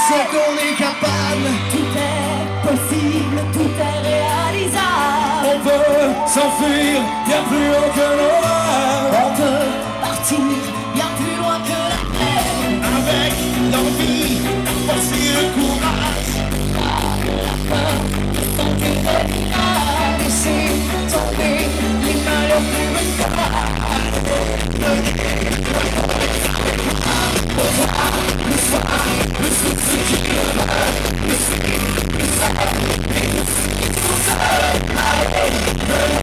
c'est qu'on est capable. Tout est possible, tout est réalisable. On peut s'enfuir bien plus haut que l'orage. On peut partir bien plus loin que la terre. Avec l'envie, la force et le courage. Tant que le village, laisser tomber les malheurs plus méchants.